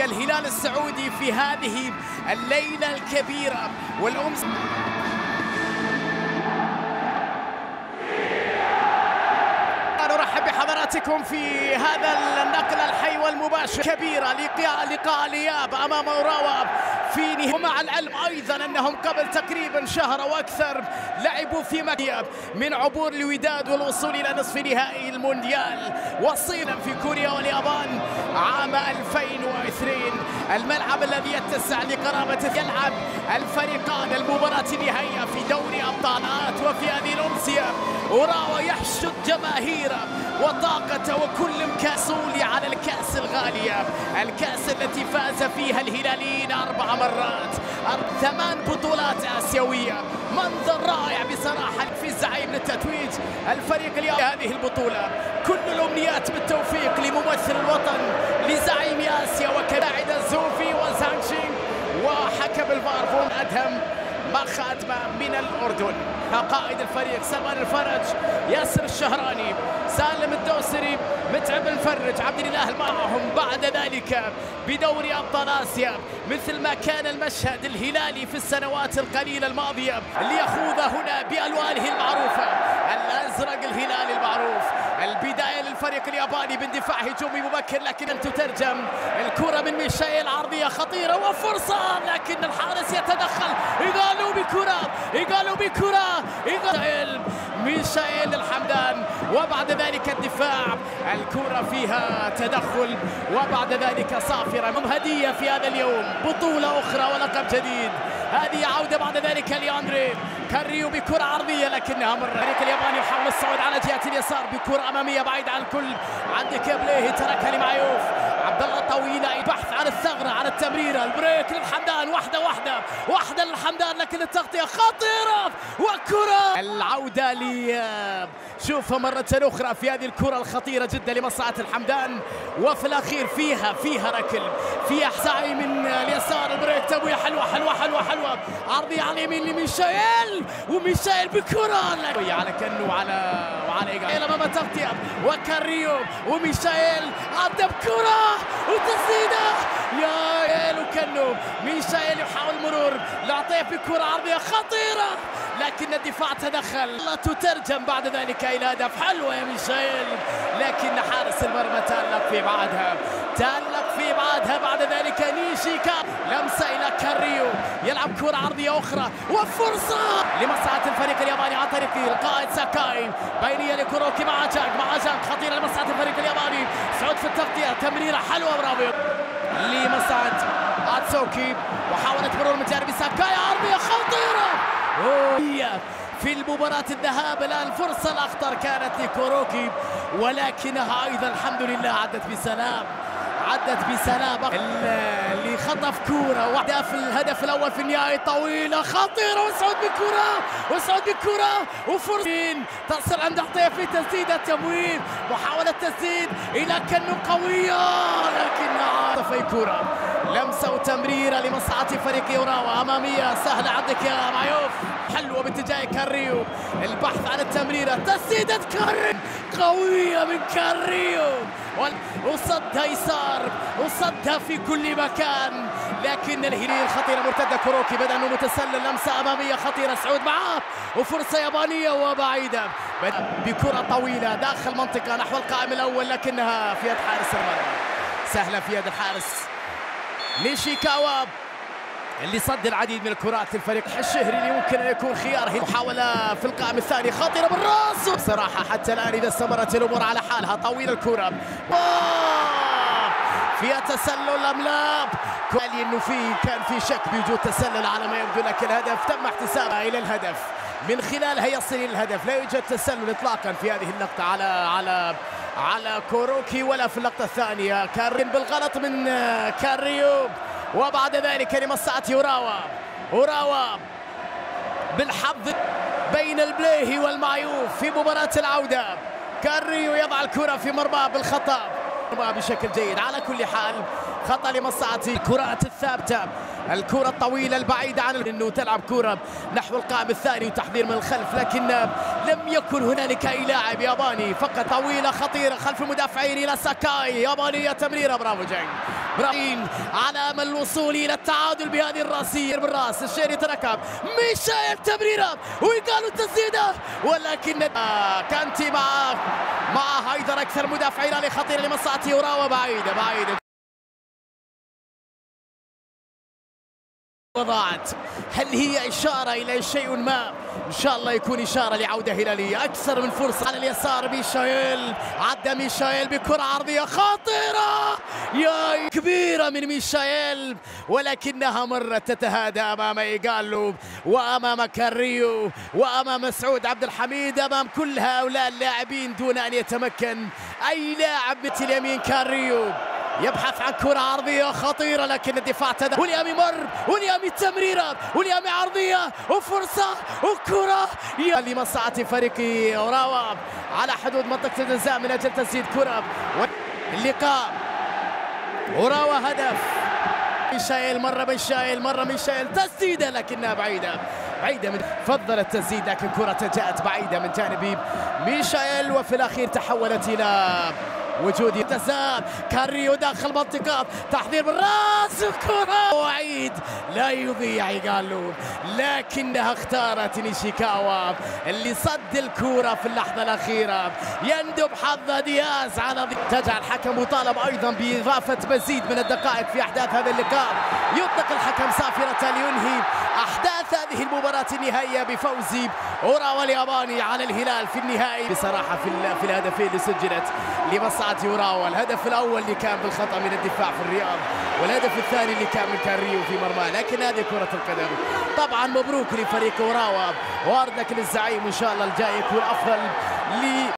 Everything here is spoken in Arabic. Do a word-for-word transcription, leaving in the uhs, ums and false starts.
الهلال السعودي في هذه الليلة الكبيرة والأمس. نرحب بحضراتكم في هذا النقل الحي والمباشر كبيرة لقاء لقاء الإياب أمام أوراوا في نهائي، ومع العلم أيضا أنهم قبل تقريبا شهر أو أكثر لعبوا في مكة من عبور الوداد والوصول إلى نصف نهائي المونديال وصيلا في كوريا واليابان عام ألفين واثنين. الملعب الذي يتسع لقرابة يلعب الفريقان المباراة النهائية في دوري أبطالات، وفي هذه الأمسية أوراوا يحشد جماهيره وطاقته وكل مكاسولي على الكأس الغالية، الكأس التي فاز فيها الهلاليين أربع مرات، ثمان بطولات آسيوية. منظر رائع بصراحة في زعيم للتتويج الفريق الياباني هذه البطولة. كل الأمنيات بالتوفيق لممثل الوطن لزعيم آسيا وكلاعب الزوفي وزانشينغ وحكم الفار فون أدهم مخاتمة من الأردن. قائد الفريق سلمان الفرج، ياسر الشهراني، سالم الدوسري، متعب الفرج، عبد الاله معهم بعد ذلك بدوري ابطال اسيا، مثل ما كان المشهد الهلالي في السنوات القليله الماضيه ليخوض هنا بالوانه المعروفه، الازرق الهلالي المعروف. البدايه للفريق الياباني باندفاع هجومي مبكر، لكن ان تترجم الكره من ميشائيل عرضيه خطيره وفرصه، لكن الحارس يتدخل. يقالوا بكره يقالوا بكره يقال ميشائيل الحمدان، وبعد ذلك الدفاع، الكرة فيها تدخل، وبعد ذلك صافرة هدية في هذا اليوم، بطولة أخرى ولقب جديد. هذه عودة بعد ذلك لأندري كاريو بكرة عرضية، لكنها مرة الفريق الياباني يحاول الصعود على جهة اليسار بكرة أمامية بعيدة عن الكل. عندك بليهي تركها لمعيوف، عبد الله طويلة، بحث عن الثغرة عن التمريرة، البريك للحمدان، واحدة واحدة واحدة للحمدان، لكن التغطية خطيرة وكرة العودة لي شوفها مرة أخرى في هذه الكرة الخطيرة جدا لمصلحة الحمدان، وفي الأخير فيها فيها ركل، فيها سعي من اليسار، البريك تبوية حلوة حلوة حلوة حلوة، عرضية على اليمين لميشائيل، وميشائيل بكرة على كنو وعلى وعلى إيجال أمام التغطية، وكاريو وميشائيل عدى بكرة وتسديدة يا إيل وكنو. ميشائيل يحاول مرور لعطيه بكرة عرضية خطيرة، لكن الدفاع تدخل، لا تترجم بعد ذلك إلى هدف. حلوة يا ميشائيل، لكن حارس المرمى تألق في إبعادها تألق في إبعادها. بعد ذلك نيشيكا، لمسة إلى كاريو، يلعب كرة عرضية أخرى وفرصة لمصلحة الفريق الياباني عن طريق القائد ساكاي، بينية لكوروكي مع جانج مع جانج، خطيرة لمصلحة الفريق الياباني، سعود في التغطية، تمريرة حلوة برافو لمصلحة اتسوكي، وحاولت مرور من جانب ساكاي، عرضية خطيرة في المباراة الذهاب. الآن الفرصة الأخطر كانت لكوروكي، ولكنها أيضا الحمد لله عدت بسلام عدت بسلام اللي خطف كورة واحدة في الهدف الأول في النهائي، طويلة خطيرة، وسعود بكرة وسعود بكرة وفرصة تصل عند عطية في تسديدة تمويل، محاولة تسديد إلى كنو قوية، لكنها طفي كورة، لمسة وتمريرة لمصلحة فريق أوراوا أمامية سهلة. عندك يا معيوف، حلوة باتجاه كاريو، البحث عن التمريرة، تسديدة كاريو قوية من كاريو، وصدها يسار وصدها في كل مكان، لكن الهلال خطيرة مرتدة. كوروكي بدأ انه متسلل، لمسة أمامية خطيرة، سعود معاه وفرصة يابانية وبعيدة بكرة طويلة داخل منطقة نحو القائم الأول، لكنها في يد حارس المرمى، سهلة في يد الحارس نيشيكاوا اللي صد العديد من الكرات للفريق الشهري اللي ممكن ان يكون خيار. محاولة في القائم الثاني خطيرة بالراس، بصراحة حتى الآن إذا استمرت الأمور على حالها، طويل الكرة فيها تسلل أم لا؟ قال إنه في كان في شك بوجود تسلل على ما يبدو، لكن الهدف تم احتسابها إلى الهدف، من خلالها يصل إلى الهدف. لا يوجد تسلل إطلاقا في هذه اللقطة على على على كوروكي ولا في اللقطة الثانية. كارين بالغلط من كاريو، وبعد ذلك لمصلحة أوراوا أوراوا بالحظ بين البليهي والمعيوف في مباراة العودة. كاريو يضع الكرة في مرماه بالخطأ بشكل جيد. على كل حال خطأ لمصلحة الكرات الثابتة، الكرة الطويلة البعيدة عن انه تلعب كرة نحو القائم الثاني وتحضير من الخلف، لكن لم يكن هنالك اي لاعب ياباني، فقط طويلة خطيرة خلف المدافعين الى ساكاي، يابانية تمريرة، برافو جانج براين على امل الوصول الى التعادل بهذه الراسيه بالراس. الشيري تركب ميشيل تمريره وقالوا التسديده، ولكن كانتي مع مع هايدر اكثر مدافع ايراني خطير لمصلحه اوراوا. بعيده بعيده وضاعت. هل هي إشارة إلى شيء ما؟ إن شاء الله يكون إشارة لعودة هلالية. أكثر من فرصة على اليسار. ميشايل عدى ميشايل بكرة عرضية خطيرة يا كبيرة من ميشايل، ولكنها مرت تتهادى أمام إيغالو وأمام كاريو وأمام مسعود عبد الحميد، أمام كل هؤلاء اللاعبين دون أن يتمكن أي لاعب مثل اليمين. كاريو يبحث عن كرة عرضية خطيرة لكن الدفاع تدخل. وليامي مر، وليامي تمريرة، وليامي عرضية وفرصة وكرة لمصلحة فريق اوراوا على حدود منطقة الجزاء من أجل تسديد كرة. اللقاء اوراوا هدف. ميشايل مرة ميشايل مرة ميشايل تسديدة لكنها بعيدة بعيدة من فضل التسديد، لكن كرة جاءت بعيدة من جانب ميشايل وفي الأخير تحولت إلى وجود تسال. كاريو داخل منطقة تحضير بالراس كرة وعيد لا يضيع إيغالو، لكنها اختارت نيشيكاوا اللي صد الكرة في اللحظة الأخيرة. يندب حظ دياز على تجعل الحكم مطالب أيضا بإضافة مزيد من الدقائق في أحداث هذا اللقاء. يطلق الحكم صافرة لينهي أحداث هذه المباراة النهائية بفوز اوراوا الياباني على الهلال في النهائي. بصراحة في في الهدفين اللي سجلت لمصلحة اوراوا، الهدف الأول اللي كان بالخطأ من الدفاع في الرياض، والهدف الثاني اللي كان من كاريو في مرمى، لكن هذه كرة القدم. طبعا مبروك لفريق اوراوا، واردك للزعيم، وإن شاء الله الجاي يكون أفضل ل